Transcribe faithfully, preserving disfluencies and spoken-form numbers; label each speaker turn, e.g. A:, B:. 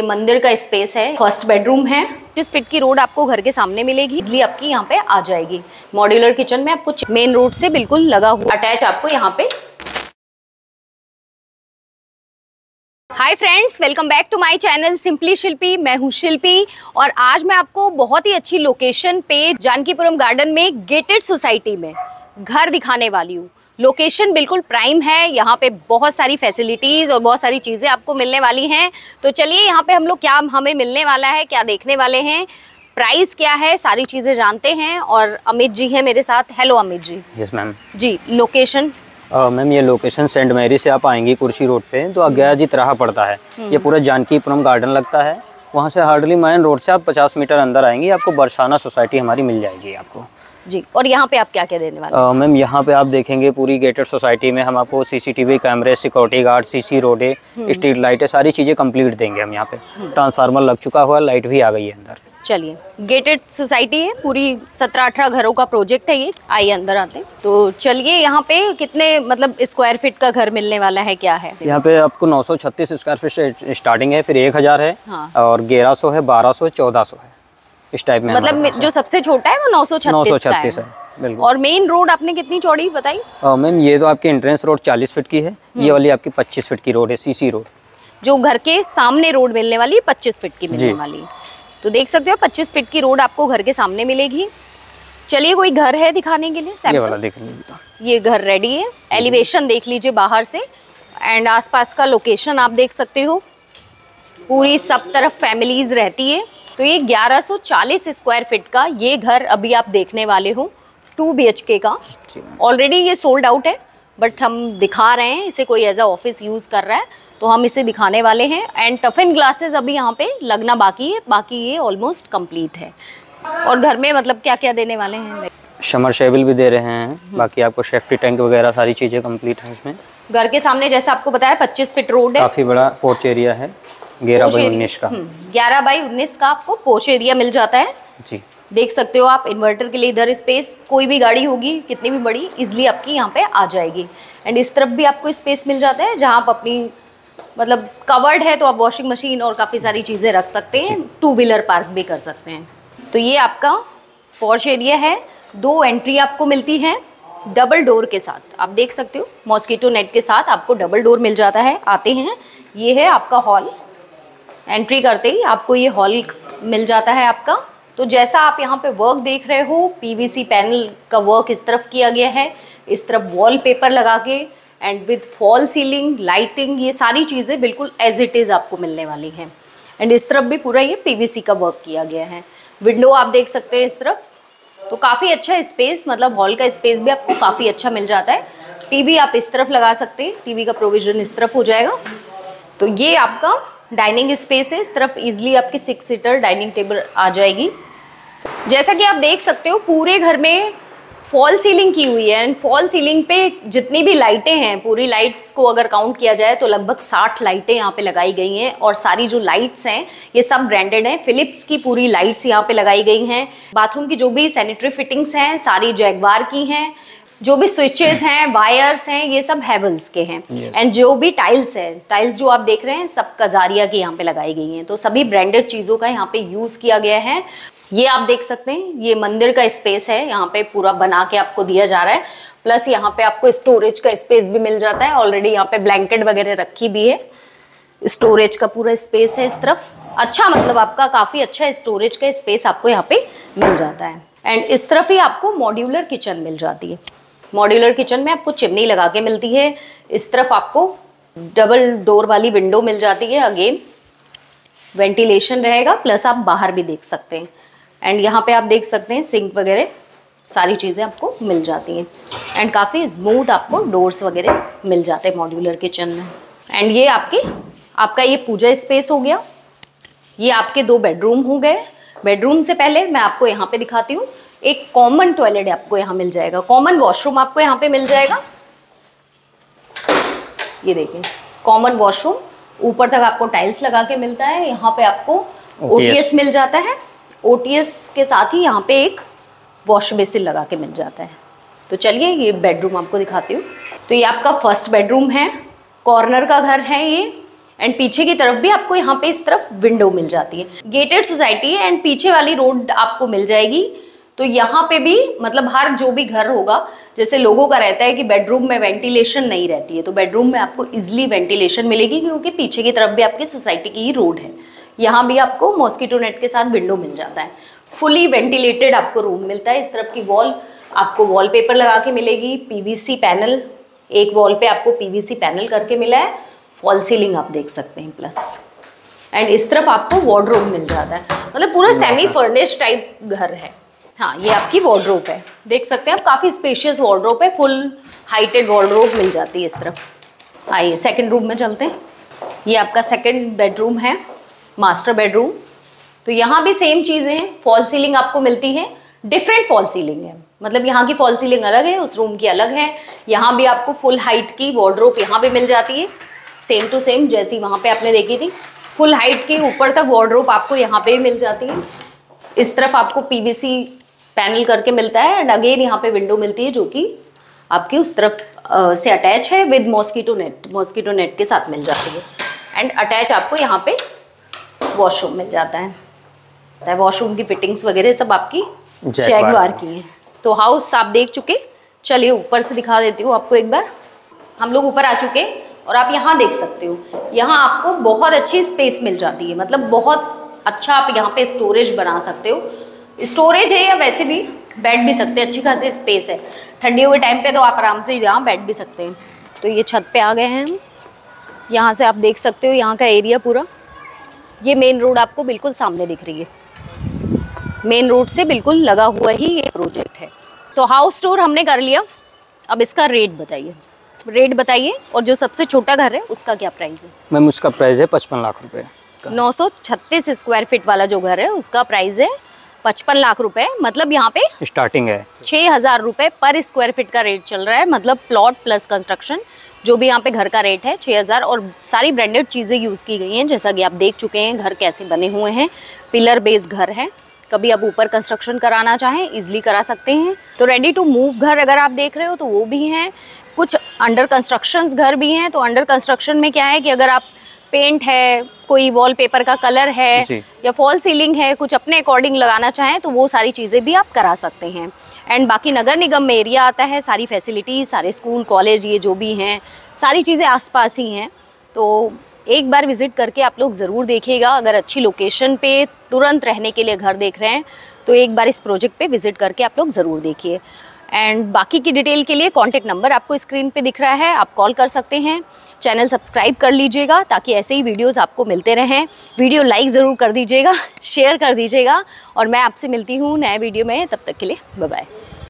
A: मंदिर का स्पेस है, फर्स्ट बेडरूम है। जिस फीट की रोड आपको घर के सामने मिलेगी, इजली आपकी यहाँ पे आ जाएगी। मॉड्यूलर किचन में आपको मेन रोड से बिल्कुल लगा हुआ अटैच आपको यहाँ पे। Hi friends, welcome back to my channel simply Shilpi. मैं हूँ शिल्पी और आज मैं आपको बहुत ही अच्छी लोकेशन पे जानकीपुरम गार्डन में गेटेड सोसाइटी में घर दिखाने वाली हूँ। लोकेशन बिल्कुल प्राइम है, यहाँ पे बहुत सारी फैसिलिटीज़ और बहुत सारी चीज़ें आपको मिलने वाली हैं। तो चलिए यहाँ पे हम लोग क्या हमें मिलने वाला है, क्या देखने वाले हैं, प्राइस क्या है, सारी चीज़ें जानते हैं। और अमित जी हैं मेरे साथ। Hello Amit ji.
B: Yes ma'am
A: जी, लोकेशन
B: मैम ये लोकेशन सेंट मैरी से आप आएंगी कुर्सी रोड पे तो गया जी तरह पड़ता है। ये पूरा जानकीपुरम गार्डन लगता है। वहाँ से हार्डली मेन रोड से आप पचास मीटर अंदर आएंगी, आपको बरसाना सोसाइटी हमारी मिल जाएगी आपको
A: जी। और यहाँ पे आप क्या क्या देने वाले हैं?
B: मैम यहाँ पे आप देखेंगे पूरी गेटेड सोसाइटी में हम आपको सीसीटीवी कैमरे, सिक्योरिटी गार्ड, सीसी रोडे, स्ट्रीट लाइटें, सारी चीज़ें कंप्लीट देंगे हम यहाँ पे। ट्रांसफार्मर लग चुका हुआ, लाइट भी आ गई है अंदर।
A: चलिए, गेटेड सोसाइटी है, पूरी सत्रह अठारह घरों का प्रोजेक्ट है ये। आइए अंदर आते हैं। तो चलिए, यहाँ पे कितने मतलब स्क्वायर फीट का घर मिलने वाला है, क्या है?
B: यहाँ पे आपको नौ सौ छत्तीस स्क्वायर फीट से स्टार्टिंग है, फिर एक हज़ार है।
A: हाँ।
B: और ग्यारह सौ है, बारह सौ, चौदह सौ है, इस टाइप में।
A: मतलब जो सबसे छोटा है वो नौ सौ छत्तीस
B: है, बिल्कुल।
A: और मेन रोड आपने कितनी चौड़ी बताई?
B: मैम ये तो आपकी एंट्रेंस रोड चालीस फीट की है, ये वाली आपकी पच्चीस फीट की रोड है, सीसी रोड।
A: जो घर के सामने रोड मिलने वाली है पच्चीस फीट की मिलने वाली है। तो देख सकते हो पच्चीस फीट की रोड आपको घर के सामने मिलेगी। चलिए, कोई घर है दिखाने के लिए?
B: ये वाला देख लीजिए।
A: ये घर रेडी है। एलिवेशन देख लीजिए बाहर से एंड आसपास का लोकेशन आप देख सकते हो। पूरी सब तरफ फैमिलीज रहती है। तो ये ग्यारह सौ चालीस स्क्वायर फीट का ये घर अभी आप देखने वाले हो, टू बी एच के का। ऑलरेडी ये सोल्ड आउट है, बट हम दिखा रहे हैं इसे, कोई एज अ ऑफिस यूज़ कर रहा है तो हम इसे दिखाने वाले हैं। एंड टफिन ग्लासेस अभी यहाँ पे लगना बाकी है, बाकी ये ऑलमोस्ट कंप्लीट है। और घर में मतलब क्या क्या देने वाले हैं?
B: समरसेबल भी दे रहे हैं, बाकी आपको सेफ्टी टैंक वगैरह सारी चीज़ें कंप्लीट है इसमें।
A: घर के सामने जैसे आपको बताया पच्चीस फीट रोड है,
B: काफ़ी बड़ा पोर्च एरिया है, ग्यारह बाई उन्नीस का।
A: ग्यारह बाई उन्नीस का आपको पोर्च एरिया मिल जाता है
B: जी।
A: देख सकते हो आप। इन्वर्टर के लिए इधर स्पेस, कोई भी गाड़ी होगी कितनी भी बड़ी, इजिली आपकी यहाँ पे आ जाएगी। एंड इस तरफ भी आपको स्पेस मिल जाता है जहाँ आप अपनी मतलब कवर्ड है तो आप वॉशिंग मशीन और काफ़ी सारी चीज़ें रख सकते हैं। टू व्हीलर पार्क भी कर सकते हैं। तो ये आपका पोर्च एरिया है। दो एंट्री आपको मिलती है डबल डोर के साथ। आप देख सकते हो मॉस्किटो नेट के साथ आपको डबल डोर मिल जाता है। आते हैं, ये है आपका हॉल। एंट्री करते ही आपको ये हॉल मिल जाता है आपका। तो जैसा आप यहाँ पे वर्क देख रहे हो, पीवीसी पैनल का वर्क इस तरफ किया गया है, इस तरफ वॉल पेपर लगा के and with fall ceiling, lighting, ये सारी चीज़ें बिल्कुल एज इट इज़ आपको मिलने वाली हैं। एंड इस तरफ भी पूरा ये पीवीसी का वर्क किया गया है। विंडो आप देख सकते हैं इस तरफ। तो काफ़ी अच्छा स्पेस, मतलब हॉल का स्पेस भी आपको काफ़ी अच्छा मिल जाता है। टीवी आप इस तरफ लगा सकते हैं, टीवी का प्रोविज़न इस तरफ हो जाएगा। तो ये आपका डाइनिंग स्पेस है। इस तरफ ईजिली आपकी सिक्स सीटर डाइनिंग टेबल आ जाएगी। जैसा कि आप देख सकते हो पूरे घर में फॉल सीलिंग की हुई है। एंड फॉल सीलिंग पे जितनी भी लाइटें हैं, पूरी लाइट्स को अगर काउंट किया जाए तो लगभग साठ लाइटें यहाँ पे लगाई गई हैं। और सारी जो लाइट्स हैं ये सब ब्रांडेड हैं। फिलिप्स की पूरी लाइट्स यहाँ पे लगाई गई हैं। बाथरूम की जो भी सैनिटरी फिटिंग्स हैं सारी जैगवार की हैं। जो भी स्विचेस हैं, वायर्स हैं, ये सब हैवेल्स के हैं।
B: yes.
A: एंड जो भी टाइल्स है, टाइल्स जो आप देख रहे हैं सब कजारिया की यहाँ पे लगाई गई हैं। तो सभी ब्रांडेड चीज़ों का यहाँ पे यूज़ किया गया है। ये आप देख सकते हैं, ये मंदिर का स्पेस है, यहाँ पे पूरा बना के आपको दिया जा रहा है। प्लस यहाँ पे आपको स्टोरेज का स्पेस भी मिल जाता है। ऑलरेडी यहाँ पे ब्लैंकेट वगैरह रखी भी है। स्टोरेज का पूरा स्पेस है इस तरफ। अच्छा, मतलब आपका काफ़ी अच्छा स्टोरेज का स्पेस आपको यहाँ पे मिल जाता है। एंड इस तरफ ही आपको मॉड्यूलर किचन मिल जाती है। मॉड्यूलर किचन में आपको चिमनी लगा के मिलती है। इस तरफ आपको डबल डोर वाली विंडो मिल जाती है। अगेन वेंटिलेशन रहेगा, प्लस आप बाहर भी देख सकते हैं। एंड यहाँ पे आप देख सकते हैं सिंक वगैरह सारी चीज़ें आपको मिल जाती हैं। एंड काफ़ी स्मूथ आपको डोर्स वगैरह मिल जाते हैं मॉड्यूलर किचन में। एंड ये आपकी आपका ये पूजा स्पेस हो गया। ये आपके दो बेडरूम हो गए। बेडरूम से पहले मैं आपको यहाँ पे दिखाती हूँ, एक कॉमन टॉयलेट आपको यहाँ मिल जाएगा। कॉमन वॉशरूम आपको यहाँ पे मिल जाएगा। ये देखिए कॉमन वॉशरूम, ऊपर तक आपको टाइल्स लगा के मिलता है। यहाँ पे आपको ओटीएस मिल जाता है। ओटीएस के साथ ही यहाँ पे एक वॉश बेसिन लगा के मिल जाता है। तो चलिए ये बेडरूम आपको दिखाती हूँ। तो ये आपका फर्स्ट बेडरूम है, कॉर्नर का घर है ये। एंड पीछे की तरफ भी आपको यहाँ पे इस तरफ विंडो मिल जाती है। गेटेड सोसाइटी है एंड पीछे वाली रोड आपको मिल जाएगी। तो यहाँ पे भी मतलब हर जो भी घर होगा, जैसे लोगों का रहता है कि बेडरूम में वेंटिलेशन नहीं रहती है, तो बेडरूम में आपको इजिली वेंटिलेशन मिलेगी क्योंकि पीछे की तरफ भी आपकी सोसाइटी की ही रोड है। यहाँ भी आपको मॉस्किटो नेट के साथ विंडो मिल जाता है। फुली वेंटिलेटेड आपको रूम मिलता है। इस तरफ की वॉल आपको वॉलपेपर लगा के मिलेगी, पीवीसी पैनल, एक वॉल पे आपको पीवीसी पैनल करके मिला है। फॉल सीलिंग आप देख सकते हैं प्लस, एंड इस तरफ आपको वार्डरोब मिल जाता है। मतलब पूरा सेमी फर्निश्ड टाइप घर है। हाँ, ये आपकी वार्डरोब है, देख सकते हैं आप, काफ़ी स्पेशियस वार्डरोब है, फुल हाइटेड वार्डरोब मिल जाती है इस तरफ। आइए सेकंड रूम में चलते हैं। ये आपका सेकंड बेडरूम है, मास्टर बेडरूम। तो यहाँ भी सेम चीज़ें हैं, फॉल सीलिंग आपको मिलती है, डिफरेंट फॉल सीलिंग है, मतलब यहाँ की फॉल सीलिंग अलग है, उस रूम की अलग है। यहाँ भी आपको फुल हाइट की वार्डरोब यहाँ पे मिल जाती है, सेम टू सेम जैसी वहाँ पे आपने देखी थी। फुल हाइट की ऊपर तक वार्डरोब आपको यहाँ पे भी मिल जाती है। इस तरफ आपको पीवीसी पैनल करके मिलता है एंड अगेन यहाँ पे विंडो मिलती है जो कि आपकी उस तरफ आ, से अटैच है with mosquito net, mosquito net के साथ मिल जाती है। एंड अटैच आपको यहाँ पे वॉशरूम मिल जाता है। वॉशरूम की फिटिंग्स वगैरह सब आपकी जैगवार की है। तो हाउस आप देख चुके, चलिए ऊपर से दिखा देती हूँ आपको एक बार। हम लोग ऊपर आ चुके और आप यहाँ देख सकते हो, यहाँ आपको बहुत अच्छी स्पेस मिल जाती है, मतलब बहुत अच्छा आप यहाँ पे स्टोरेज बना सकते हो। स्टोरेज है या वैसे भी बैठ भी सकते हैं, अच्छी खासी स्पेस है। ठंडी हुए टाइम पे तो आप आराम से यहाँ बैठ भी सकते हैं। तो ये छत पे आ गए हैं हम, यहाँ से आप देख सकते हो यहाँ का एरिया पूरा। ये मेन रोड आपको बिल्कुल सामने दिख रही है, मेन रोड से बिल्कुल लगा हुआ ही ये प्रोजेक्ट है। तो हाउस टूर हमने कर लिया, अब इसका रेट बताइए, रेट बताइए। और जो सबसे छोटा घर है उसका क्या प्राइस है?
B: मैम उसका प्राइस है पचपन लाख रुपए।
A: नौ सौ छत्तीस स्क्वायर फीट वाला जो घर है उसका प्राइस है पचपन लाख रुपए। मतलब यहाँ पे
B: स्टार्टिंग है
A: छः हज़ार रुपये पर स्क्वायर फीट का रेट चल रहा है। मतलब प्लॉट प्लस कंस्ट्रक्शन जो भी यहाँ पे घर का रेट है छः हज़ार, और सारी ब्रांडेड चीज़ें यूज़ की गई हैं। जैसा कि आप देख चुके हैं घर कैसे बने हुए हैं, पिलर बेस्ड घर है। कभी आप ऊपर कंस्ट्रक्शन कराना चाहें इजीली करा सकते हैं। तो रेडी टू मूव घर अगर आप देख रहे हो तो वो भी हैं। कुछ अंडर कंस्ट्रक्शंस घर भी हैं। तो अंडर कंस्ट्रक्शन में क्या है कि अगर आप पेंट है, कोई वॉलपेपर का कलर है या फॉल सीलिंग है, कुछ अपने अकॉर्डिंग लगाना चाहें तो वो सारी चीज़ें भी आप करा सकते हैं। एंड बाकी नगर निगम में एरिया आता है, सारी फैसिलिटीज़, सारे स्कूल कॉलेज ये जो भी हैं सारी चीज़ें आसपास ही हैं। तो एक बार विज़िट करके आप लोग ज़रूर देखिएगा। अगर अच्छी लोकेशन पे तुरंत रहने के लिए घर देख रहे हैं तो एक बार इस प्रोजेक्ट पे विज़िट करके आप लोग ज़रूर देखिए। एंड बाकी की डिटेल के लिए कॉन्टैक्ट नंबर आपको स्क्रीन पे दिख रहा है, आप कॉल कर सकते हैं। चैनल सब्सक्राइब कर लीजिएगा ताकि ऐसे ही वीडियोस आपको मिलते रहें। वीडियो लाइक ज़रूर कर दीजिएगा, शेयर कर दीजिएगा, और मैं आपसे मिलती हूँ नए वीडियो में। तब तक के लिए बाय बाय।